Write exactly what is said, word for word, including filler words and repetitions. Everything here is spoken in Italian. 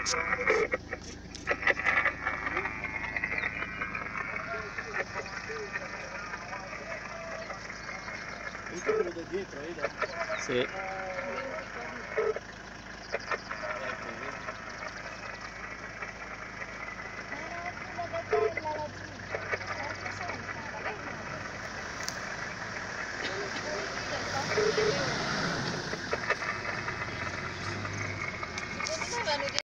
Vedi quello da dietro, vedi? Sì. Thank you.